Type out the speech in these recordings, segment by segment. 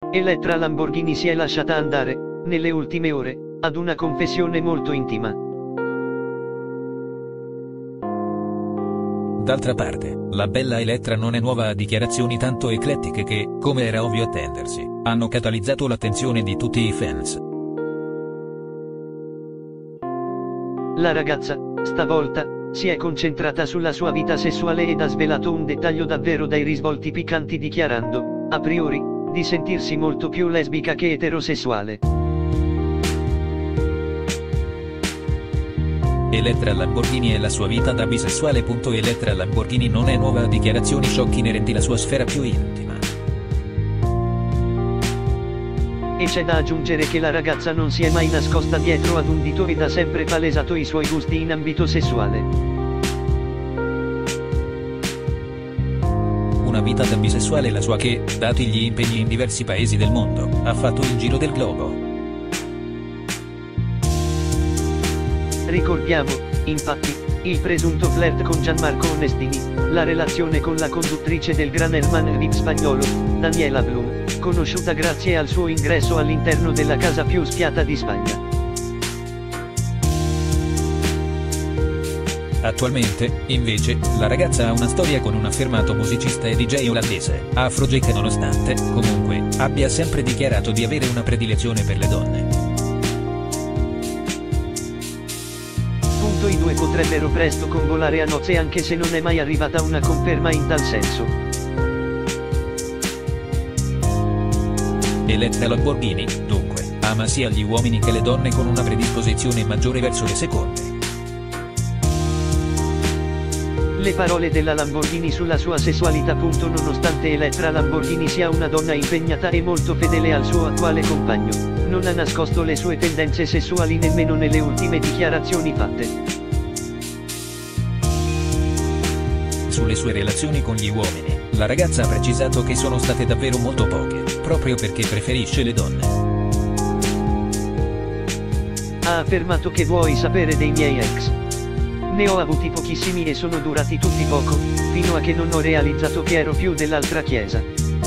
Elettra Lamborghini si è lasciata andare, nelle ultime ore, ad una confessione molto intima. D'altra parte, la bella Elettra non è nuova a dichiarazioni tanto eclettiche che, come era ovvio attendersi, hanno catalizzato l'attenzione di tutti i fans. La ragazza, stavolta, si è concentrata sulla sua vita sessuale ed ha svelato un dettaglio davvero dai risvolti piccanti dichiarando, a priori, di sentirsi molto più lesbica che eterosessuale. Elettra Lamborghini e la sua vita da bisessuale. Elettra Lamborghini non è nuova a dichiarazioni shock inerenti la sua sfera più intima. E c'è da aggiungere che la ragazza non si è mai nascosta dietro ad un dito ed ha sempre palesato i suoi gusti in ambito sessuale. Una vita da bisessuale la sua che, dati gli impegni in diversi paesi del mondo, ha fatto il giro del globo. Ricordiamo, infatti, il presunto flirt con Gianmarco Onestini, la relazione con la conduttrice del Gran Hermano VIP spagnolo, Daniela Blum, conosciuta grazie al suo ingresso all'interno della casa più spiata di Spagna. Attualmente, invece, la ragazza ha una storia con un affermato musicista e DJ olandese, Afrojack, che nonostante, comunque, abbia sempre dichiarato di avere una predilezione per le donne. I due potrebbero presto convolare a nozze anche se non è mai arrivata una conferma in tal senso. Elettra Lamborghini, dunque, ama sia gli uomini che le donne con una predisposizione maggiore verso le seconde. Le parole della Lamborghini sulla sua sessualità. Nonostante Elettra Lamborghini sia una donna impegnata e molto fedele al suo attuale compagno, non ha nascosto le sue tendenze sessuali nemmeno nelle ultime dichiarazioni fatte. Sulle sue relazioni con gli uomini, la ragazza ha precisato che sono state davvero molto poche, proprio perché preferisce le donne. Ha affermato che vuoi sapere dei miei ex? Ne ho avuti pochissimi e sono durati tutti poco, fino a che non ho realizzato che ero più dell'altra chiesa.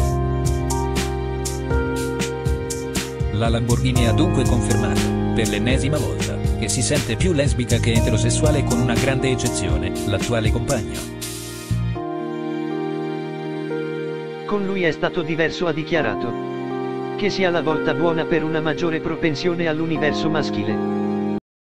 La Lamborghini ha dunque confermato, per l'ennesima volta, che si sente più lesbica che eterosessuale con una grande eccezione, l'attuale compagno. Con lui è stato diverso, ha dichiarato. Che sia la volta buona per una maggiore propensione all'universo maschile.